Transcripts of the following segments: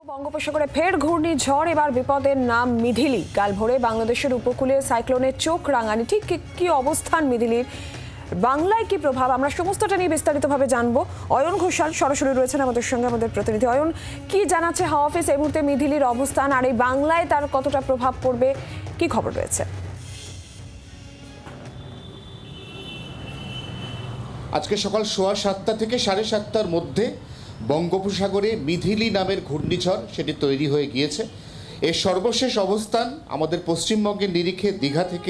বঙ্গোপসাগরে ফের ঘূর্ণিঝড়, এবার বিপদের নাম মিধিলি। কাল ভোরে বাংলাদেশের উপকূলে সাইক্লোনের চোখ রাঙানি। ঠিক কি অবস্থান মিধিলির, বাংলায় কি প্রভাব, আমরা সমস্তটা নিয়ে বিস্তারিতভাবে জানবো। অয়ন ঘোষাল সরাসরি রয়েছেন আমাদের সঙ্গে, আমাদের প্রতিনিধি। অয়ন, কি জানাচ্ছে হাওয়া অফিস এই মুহূর্তে মিধিলির অবস্থান, আর এই বাংলায় তার কতটা প্রভাব পড়বে, কি খবর রয়েছে? আজকে সকাল 7:15 থেকে 7:30টার মধ্যে বঙ্গোপসাগরে মিধিলি নামের ঘূর্ণিঝড় সেটি তৈরি হয়ে গিয়েছে। এর সর্বশেষ অবস্থান আমাদের পশ্চিমবঙ্গের নিরিখে দীঘা থেকে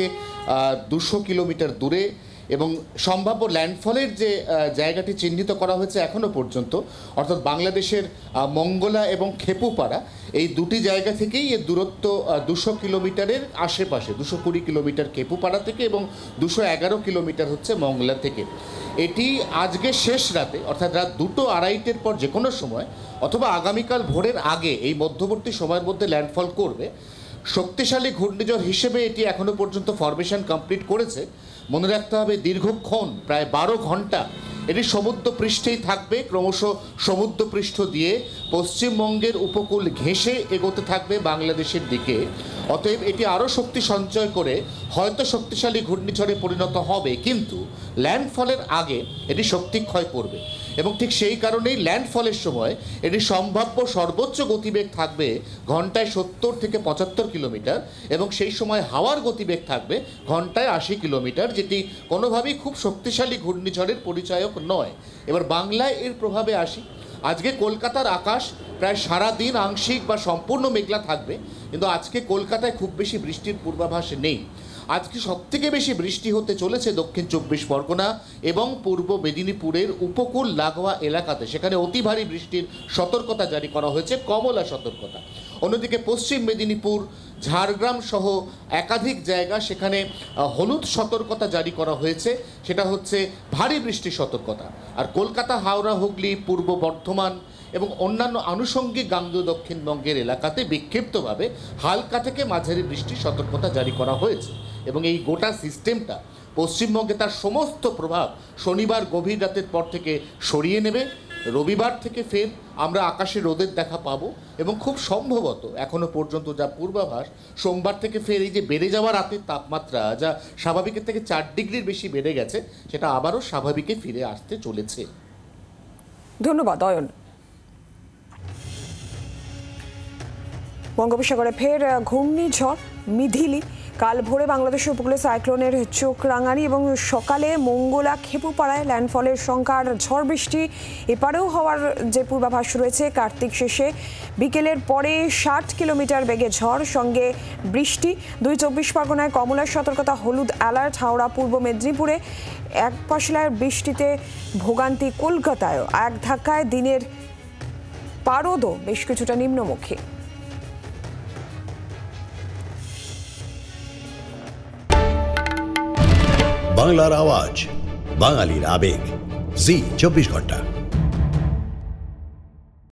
200 কিলোমিটার দূরে, এবং সম্ভাব্য ল্যান্ডফলের যে জায়গাটি চিহ্নিত করা হয়েছে এখনও পর্যন্ত, অর্থাৎ বাংলাদেশের মঙ্গলা এবং খেপুপাড়া, এই দুটি জায়গা থেকেই এর দূরত্ব 200 কিলোমিটারের আশেপাশে। 220 কিলোমিটার খেপুপাড়া থেকে এবং 211 কিলোমিটার হচ্ছে মঙ্গলা থেকে। এটি আজকে শেষ রাতে, অর্থাৎ রাত 2-2:30 পর যে কোনো সময় অথবা আগামীকাল ভোরের আগে এই মধ্যবর্তী সময়ের মধ্যে ল্যান্ডফল করবে। শক্তিশালী ঘূর্ণিঝড় হিসেবে এটি এখনও পর্যন্ত ফরমেশন কমপ্লিট করেছে। মনে রাখতে হবে, দীর্ঘক্ষণ প্রায় 12 ঘন্টা এটি সমুদ্র পৃষ্ঠেই থাকবে, ক্রমশ সমুদ্র পৃষ্ঠ দিয়ে পশ্চিমবঙ্গের উপকূল ঘেঁষে এগোতে থাকবে বাংলাদেশের দিকে। অতএব এটি আরও শক্তি সঞ্চয় করে হয়তো শক্তিশালী ঘূর্ণিঝড়ে পরিণত হবে, কিন্তু ল্যান্ডফলের আগে এটি শক্তি ক্ষয় করবে। এবং ঠিক সেই কারণেই ল্যান্ডফলের সময় এটি সম্ভাব্য সর্বোচ্চ গতিবেগ থাকবে ঘন্টায় 70 থেকে 75 কিলোমিটার, এবং সেই সময় হাওয়ার গতিবেগ থাকবে ঘন্টায় 80 কিলোমিটার, যেটি কোনোভাবেই খুব শক্তিশালী ঘূর্ণিঝড়ের পরিচায়ক নয়। এবার বাংলায় এর প্রভাবে আসি। আজকে কলকাতার আকাশ প্রায় সারাদিন আংশিক বা সম্পূর্ণ মেঘলা থাকবে, কিন্তু আজকে কলকাতায় খুব বেশি বৃষ্টির পূর্বাভাস নেই। আজকে সবথেকে বেশি বৃষ্টি হতে চলেছে দক্ষিণ 24 পরগনা এবং পূর্ব মেদিনীপুরের উপকূল লাগোয়া এলাকাতে। সেখানে অতি ভারী বৃষ্টির সতর্কতা জারি করা হয়েছে, কমলা সতর্কতা। অন্যদিকে পশ্চিম মেদিনীপুর, ঝাড়গ্রাম সহ একাধিক জায়গা, সেখানে হলুদ সতর্কতা জারি করা হয়েছে, সেটা হচ্ছে ভারী বৃষ্টির সতর্কতা। আর কলকাতা, হাওড়া, হুগলি, পূর্ব বর্ধমান এবং অন্যান্য আনুষঙ্গিক গাঙ্গেয় দক্ষিণবঙ্গের এলাকাতে বিক্ষিপ্তভাবে হালকা থেকে মাঝারি বৃষ্টির সতর্কতা জারি করা হয়েছে। এবং এই গোটা সিস্টেমটা পশ্চিমবঙ্গে তার সমস্ত প্রভাব শনিবার গভীর রাতের পর থেকে সরিয়ে নেবে। রবিবার থেকে ফের আমরা আকাশে রোদের দেখা পাবো, এবং খুব সম্ভবত এখনও পর্যন্ত যা পূর্বাভাস, সোমবার থেকে ফের এই যে বেড়ে যাওয়া রাতের তাপমাত্রা, যা স্বাভাবিকের থেকে 4 ডিগ্রির বেশি বেড়ে গেছে, সেটা আবারও স্বাভাবিকে ফিরে আসতে চলেছে। ধন্যবাদ অয়ন। বঙ্গোপসাগরে ফের ঘূর্ণিঝড় মিধিলি। কাল ভোরে বাংলাদেশের উপকূলে সাইক্লোনের চোখ রাঙানি, এবং সকালে মঙ্গলা খেপুপাড়ায় ল্যান্ডফলের সংখ্যা আর ঝড় বৃষ্টি এপারেও হওয়ার যে পূর্বাভাস রয়েছে। কার্তিক শেষে বিকেলের পরে 60 কিলোমিটার বেগে ঝড়, সঙ্গে বৃষ্টি। 24 পরগনায় কমলার সতর্কতা, হলুদ অ্যালার্ট। হাওড়া, পূর্ব মেদিনীপুরে এক পশলার বৃষ্টিতে ভোগান্তি। কলকাতায়ও এক ধাক্কায় দিনের পারদও বেশ কিছুটা নিম্নমুখী। বাংলার আওয়াজ, বাঙালির আবেগ, জি 24 ঘন্টা।